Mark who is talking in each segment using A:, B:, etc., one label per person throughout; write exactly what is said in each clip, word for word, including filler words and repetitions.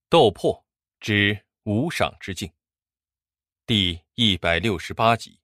A: 斗破之无上之境第一百六十八集。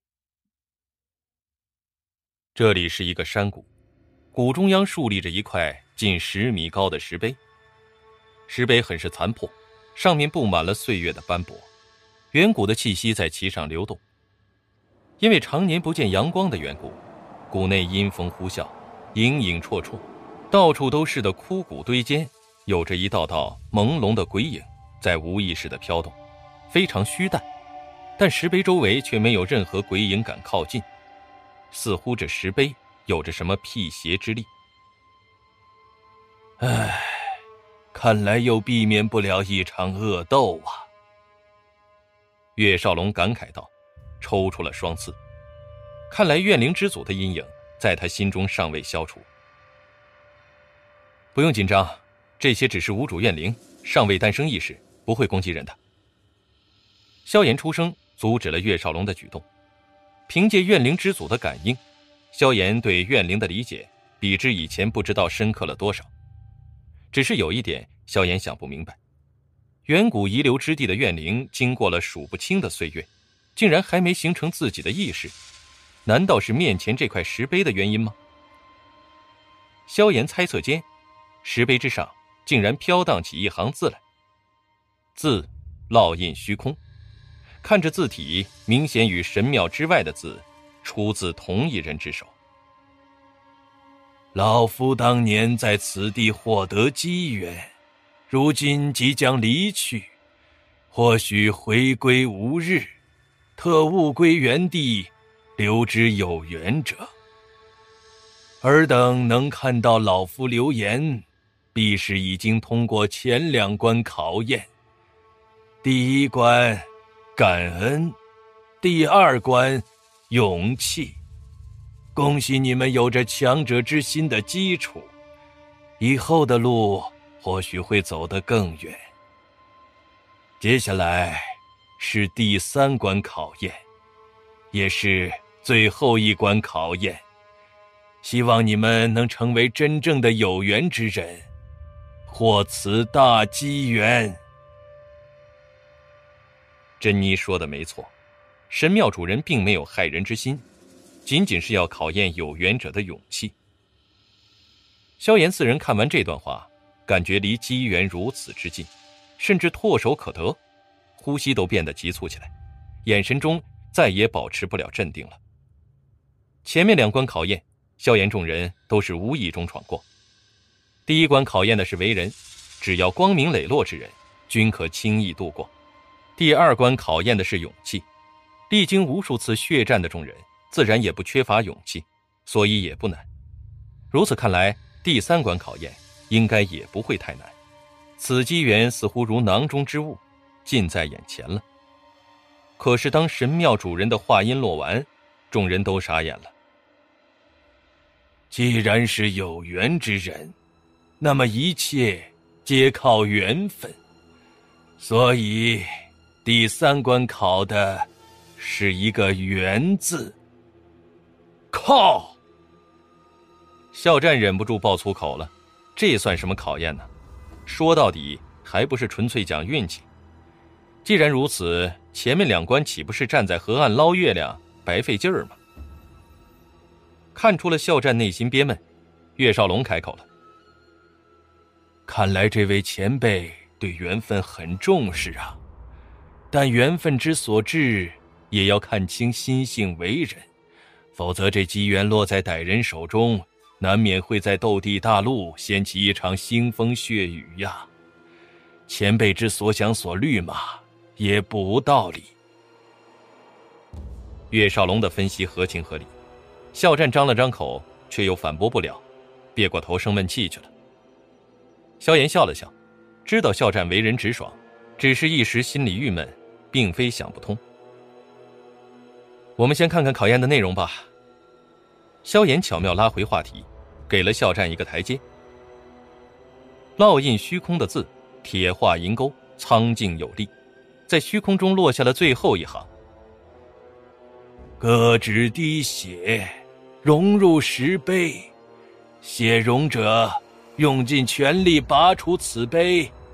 A: 这里是一个山谷，谷中央竖立着一块近十米高的石碑，石碑很是残破，上面布满了岁月的斑驳，远古的气息在其上流动。因为常年不见阳光的缘故，谷内阴风呼啸，影影绰绰，到处都是的枯骨堆间，有着一道道朦胧的鬼影在无意识地飘动，非常虚淡，但石碑周围却没有任何鬼影敢靠近，似乎这石碑有着什么辟邪之力。
B: 唉，看来又避免不了一场恶斗啊。
A: 岳少龙感慨道，抽出了双刺。看来怨灵之祖的阴影在他心中尚未消除。不用紧张，这些只是无主怨灵，尚未诞生意识，不会攻击人的。萧炎出声阻止了岳少龙的举动。凭借怨灵之祖的感应，萧炎对怨灵的理解比之以前不知道深刻了多少。只是有一点萧炎想不明白，远古遗留之地的怨灵经过了数不清的岁月，竟然还没形成自己的意识，难道是面前这块石碑的原因吗？萧炎猜测间，石碑之上竟然飘荡起一行字来，字烙印虚空，看着字体明显与神庙之外的字出自同一人之手。
B: 老夫当年在此地获得机缘，如今即将离去，或许回归无日，特物归原地，留之有缘者。尔等能看到老夫留言，必是已经通过前两关考验。第一关感恩，第二关勇气。恭喜你们有着强者之心的基础，以后的路或许会走得更远。接下来是第三关考验，也是最后一关考验，希望你们能成为真正的有缘之人，获此大机缘。
A: 珍妮说的没错，神庙主人并没有害人之心，仅仅是要考验有缘者的勇气。萧炎四人看完这段话，感觉离机缘如此之近，甚至唾手可得，呼吸都变得急促起来，眼神中再也保持不了镇定了。前面两关考验，萧炎众人都是无意中闯过。第一关考验的是为人，只要光明磊落之人，均可轻易度过。第二关考验的是勇气，历经无数次血战的众人自然也不缺乏勇气，所以也不难。如此看来，第三关考验应该也不会太难。此机缘似乎如囊中之物，近在眼前了。可是当神庙主人的话音落完，众人都傻眼了。
B: 既然是有缘之人，那么一切皆靠缘分，所以第三关考的是一个缘字。靠！
A: 肖战忍不住爆粗口了，这算什么考验呢？说到底还不是纯粹讲运气。既然如此，前面两关岂不是站在河岸捞月亮，白费劲儿吗？看出了肖战内心憋闷，岳少龙开口了。
B: 看来这位前辈对缘分很重视啊，但缘分之所至，也要看清心性为人，否则这机缘落在歹人手中，难免会在斗帝大陆掀起一场腥风血雨呀。前辈之所想所虑嘛，也不无道理。
A: 岳少龙的分析合情合理，肖战张了张口，却又反驳不了，别过头生闷气去了。萧炎笑了笑，知道肖战为人直爽，只是一时心里郁闷，并非想不通。我们先看看考验的内容吧。萧炎巧妙拉回话题，给了肖战一个台阶。烙印虚空的字，铁画银钩，苍劲有力，在虚空中落下了最后一行。
B: 各指滴血，融入石碑，血融者用尽全力拔除此碑，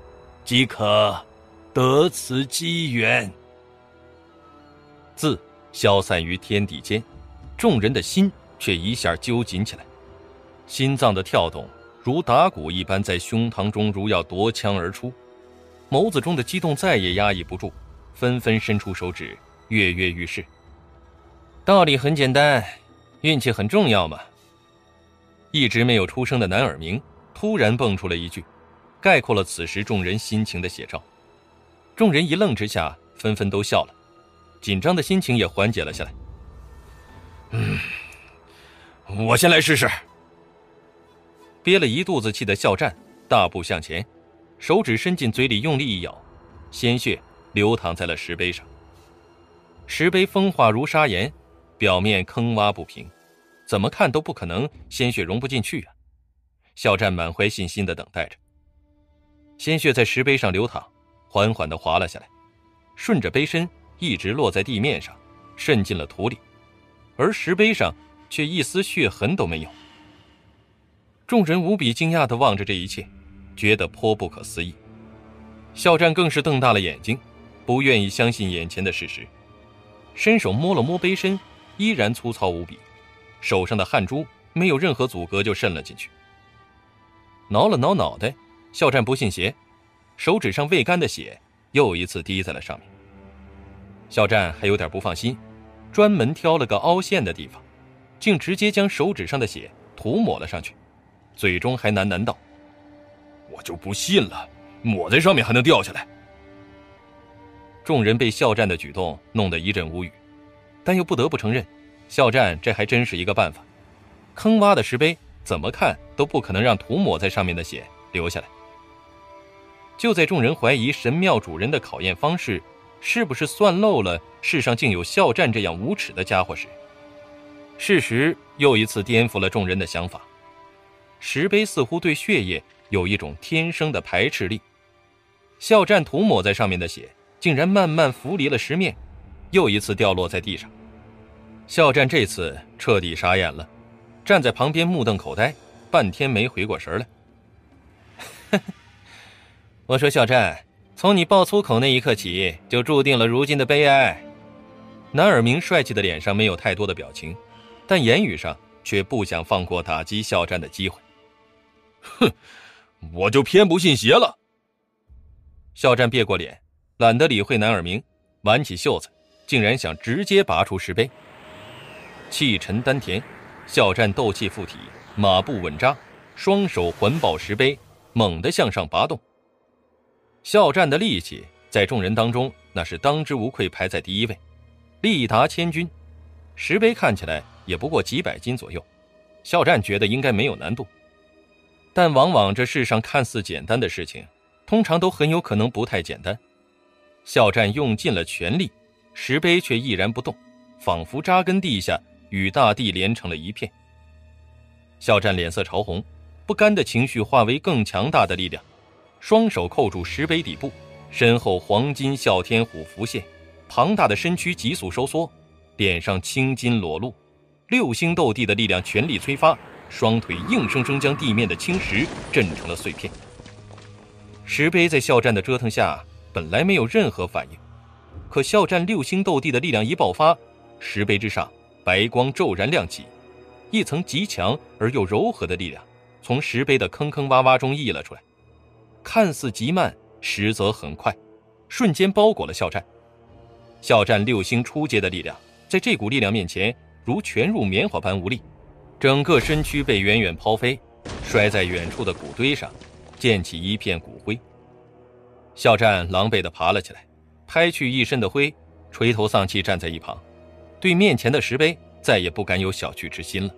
B: 即可得此机缘。
A: 字消散于天地间，众人的心却一下揪紧起来，心脏的跳动如打鼓一般在胸膛中如要夺枪而出，眸子中的激动再也压抑不住，纷纷伸出手指跃跃欲试。道理很简单，运气很重要嘛。一直没有出声的南尔明突然蹦出了一句，概括了此时众人心情的写照。众人一愣之下，纷纷都笑了，紧张的心情也缓解了下来。
B: 嗯，我先来试试。
A: 憋了一肚子气的笑战大步向前，手指伸进嘴里用力一咬，鲜血流淌在了石碑上。石碑风化如砂岩，表面坑洼不平，怎么看都不可能鲜血融不进去啊。笑战满怀信心地等待着，鲜血在石碑上流淌，缓缓地滑了下来，顺着碑身一直落在地面上，渗进了土里，而石碑上却一丝血痕都没有。众人无比惊讶地望着这一切，觉得颇不可思议。笑战更是瞪大了眼睛，不愿意相信眼前的事实，伸手摸了摸碑身，依然粗糙无比，手上的汗珠没有任何阻隔就渗了进去。挠了挠脑袋，笑战不信邪，手指上未干的血又一次滴在了上面。笑战还有点不放心，专门挑了个凹陷的地方，竟直接将手指上的血涂抹了上去，嘴中还喃喃道：
B: 我就不信了，抹在上面还能掉下来。
A: 众人被笑战的举动弄得一阵无语，但又不得不承认，笑战这还真是一个办法。坑洼的石碑怎么看都不可能让涂抹在上面的血流下来。就在众人怀疑神庙主人的考验方式是不是算漏了世上竟有笑战这样无耻的家伙时，事实又一次颠覆了众人的想法。石碑似乎对血液有一种天生的排斥力，笑战涂抹在上面的血竟然慢慢浮离了石面，又一次掉落在地上。笑战这次彻底傻眼了，站在旁边目瞪口呆，半天没回过神来。我说笑战，从你爆粗口那一刻起，就注定了如今的悲哀。南尔明帅气的脸上没有太多的表情，但言语上却不想放过打击笑战的机会。
B: 哼，我就偏不信邪了。
A: 笑战别过脸，懒得理会南尔明，挽起袖子，竟然想直接拔出石碑。气沉丹田，笑战斗气附体，马步稳扎，双手环抱石碑，猛地向上拔动。笑战的力气在众人当中那是当之无愧排在第一位，力达千钧。石碑看起来也不过几百斤左右，笑战觉得应该没有难度。但往往这世上看似简单的事情，通常都很有可能不太简单。笑战用尽了全力，石碑却依然不动，仿佛扎根地下，与大地连成了一片。笑战脸色潮红，不甘的情绪化为更强大的力量，双手扣住石碑底部，身后黄金哮天虎浮现，庞大的身躯急速收缩，脸上青筋裸露，六星斗帝的力量全力催发，双腿硬生生将地面的青石震成了碎片。石碑在笑战的折腾下本来没有任何反应，可笑战六星斗帝的力量一爆发，石碑之上白光骤然亮起，一层极强而又柔和的力量从石碑的坑坑洼洼中溢了出来，看似极慢，实则很快，瞬间包裹了笑战。笑战六星初阶的力量在这股力量面前如拳入棉花般无力，整个身躯被远远抛飞，摔在远处的谷堆上，溅起一片骨灰。笑战狼狈地爬了起来，拍去一身的灰，垂头丧气站在一旁，对面前的石碑再也不敢有小觑之心了。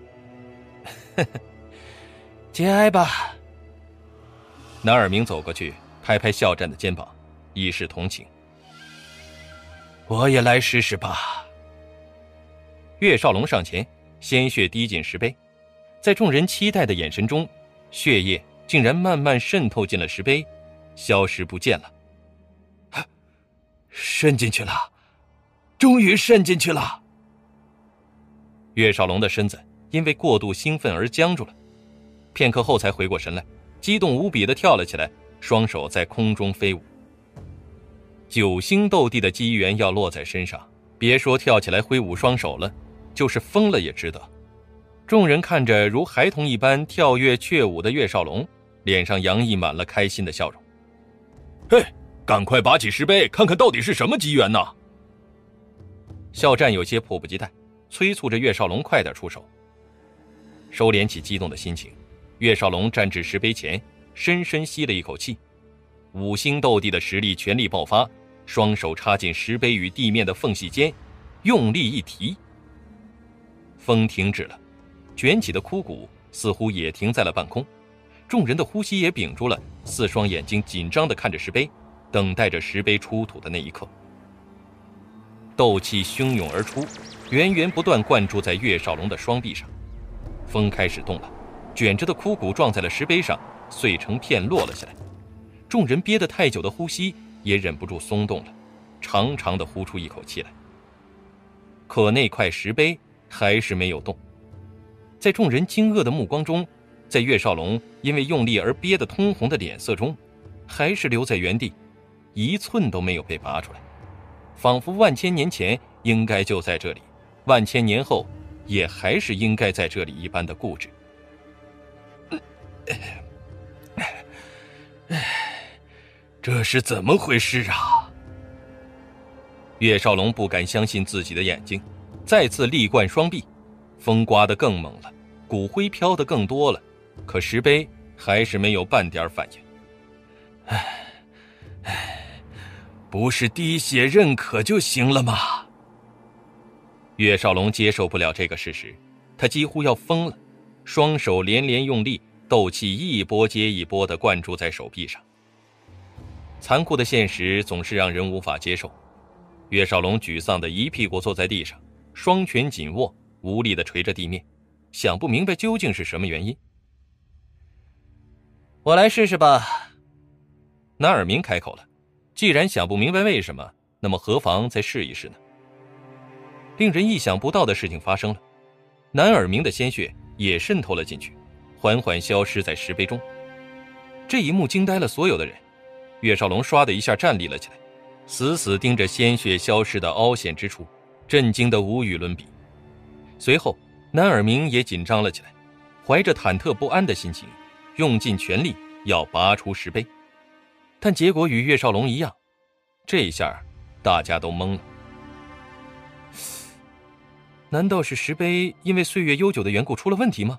A: 节哀吧。南尔明走过去拍拍笑战的肩膀，以示同情。我也来试试吧。岳少龙上前，鲜血滴进石碑，在众人期待的眼神中，血液竟然慢慢渗透进了石碑，消失不见了。渗进去了，终于渗进去了。岳少龙的身子因为过度兴奋而僵住了，片刻后才回过神来，激动无比地跳了起来， 双手在空中飞舞。九星斗帝的机缘要落在身上，别说跳起来挥舞双手了，就是疯了也值得。众人看着如孩童一般跳跃雀舞的岳少龙，脸上洋溢满了开心的笑容。
B: 嘿，赶快拔起石碑，看看到底是什么机缘呢？
A: 肖战有些迫不及待，催促着岳少龙快点出手。收敛起激动的心情，岳少龙站至石碑前，深深吸了一口气，五星斗帝的实力全力爆发，双手插进石碑与地面的缝隙间，用力一提，风停止了，卷起的枯骨似乎也停在了半空，众人的呼吸也屏住了，四双眼睛紧张地看着石碑，等待着石碑出土的那一刻。斗气汹涌而出，源源不断灌注在岳少龙的双臂上。风开始动了，卷着的枯骨撞在了石碑上，碎成片落了下来。众人憋得太久的呼吸也忍不住松动了，长长的呼出一口气来。可那块石碑还是没有动。在众人惊愕的目光中，在岳少龙因为用力而憋得通红的脸色中，还是留在原地，一寸都没有被拔出来，仿佛万千年前应该就在这里，万千年后也还是应该在这里一般的固执。
B: 这是怎么回事啊？
A: 岳少龙不敢相信自己的眼睛，再次力灌双臂，风刮得更猛了，骨灰飘得更多了，可石碑还是没有半点反应。
B: 唉，唉，不是滴血认可就行了吗？
A: 岳少龙接受不了这个事实，他几乎要疯了，双手连连用力，斗气一波接一波地灌注在手臂上。残酷的现实总是让人无法接受。岳少龙沮丧地一屁股坐在地上，双拳紧握，无力地捶着地面，想不明白究竟是什么原因。我来试试吧。南尔明开口了，既然想不明白为什么，那么何妨再试一试呢？令人意想不到的事情发生了，南尔明的鲜血也渗透了进去，缓缓消失在石碑中。这一幕惊呆了所有的人，岳少龙唰的一下站立了起来，死死盯着鲜血消失的凹陷之处，震惊得无与伦比。随后南尔明也紧张了起来，怀着忐忑不安的心情，用尽全力要拔出石碑，但结果与岳少龙一样，这一下大家都懵了。难道是石碑因为岁月悠久的缘故出了问题吗？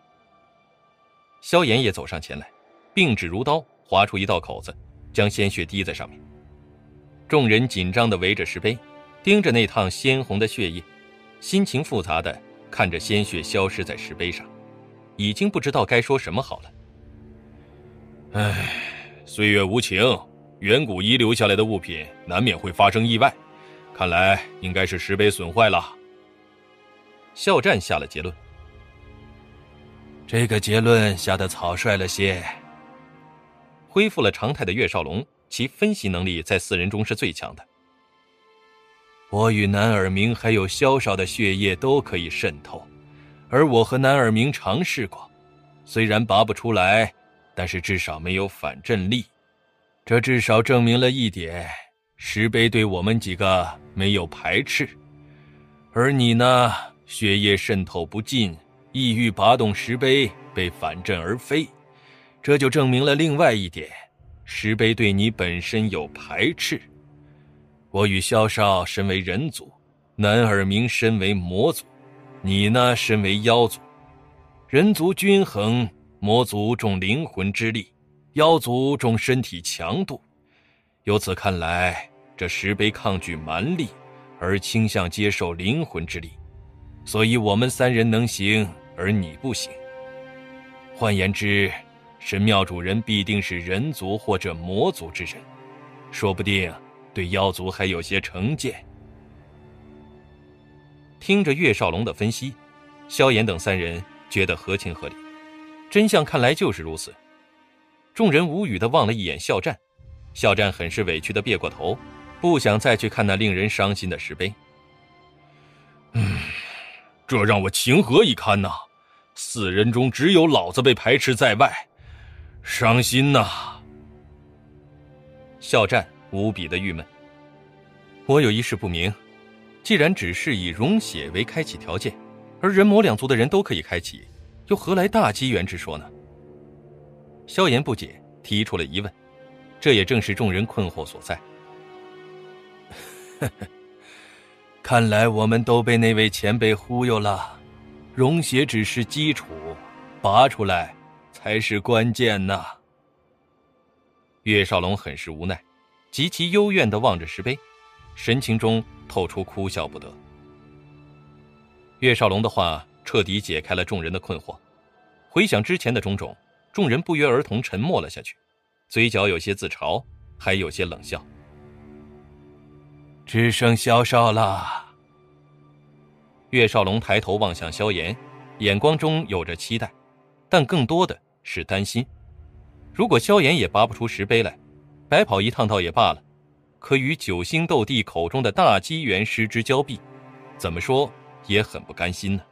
A: 萧炎也走上前来，并指如刀，划出一道口子，将鲜血滴在上面。众人紧张地围着石碑，盯着那趟鲜红的血液，心情复杂地看着鲜血消失在石碑上，已经不知道该说什么好了。
B: 唉，岁月无情，远古遗留下来的物品难免会发生意外，看来应该是石碑损坏了。肖战下了结论。
A: 这个结论下得草率了些。恢复了常态的岳少龙，其分析能力在四人中是最强的。我与南尔明还有萧少的血液都可以渗透，而我和南尔明尝试过，虽然拔不出来，但是至少没有反震力。这至少证明了一点，石碑对我们几个没有排斥。而你呢，血液渗透不进，意欲拔动石碑，被反震而飞，这就证明了另外一点，石碑对你本身有排斥。我与萧少身为人族，南尔明身为魔族，你呢身为妖族。人族均衡，魔族重灵魂之力，妖族重身体强度。由此看来，这石碑抗拒蛮力，而倾向接受灵魂之力，所以我们三人能行，而你不行。换言之，神庙主人必定是人族或者魔族之人，说不定对妖族还有些成见。听着岳少龙的分析，萧炎等三人觉得合情合理，真相看来就是如此。众人无语地望了一眼肖战，肖战很是委屈地别过头，不想再去看那令人伤心的石碑。
B: 嗯，这让我情何以堪呐！四人中只有老子被排斥在外，伤心呐！
A: 肖战无比的郁闷。我有一事不明，既然只是以溶血为开启条件，而人魔两族的人都可以开启，又何来大机缘之说呢？萧炎不解，提出了疑问，这也正是众人困惑所在。
B: 看来我们都被那位前辈忽悠了，溶血只是基础，拔出来才是关键呐。
A: 岳少龙很是无奈，极其幽怨地望着石碑，神情中透出哭笑不得。岳少龙的话彻底解开了众人的困惑，回想之前的种种，众人不约而同沉默了下去，嘴角有些自嘲，还有些冷笑。
B: 只剩萧少了。
A: 岳少龙抬头望向萧炎，眼光中有着期待，但更多的是担心。如果萧炎也拔不出石碑来，白跑一趟倒也罢了，可与九星斗帝口中的大机缘失之交臂，怎么说也很不甘心呢。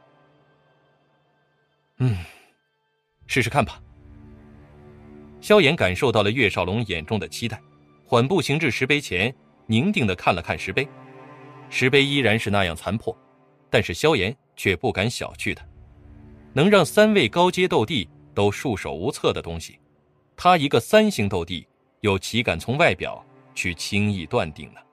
A: 嗯，试试看吧。萧炎感受到了岳少龙眼中的期待，缓步行至石碑前，凝定地看了看石碑。石碑依然是那样残破，但是萧炎却不敢小觑它。能让三位高阶斗帝都束手无策的东西，他一个三星斗帝又岂敢从外表去轻易断定呢？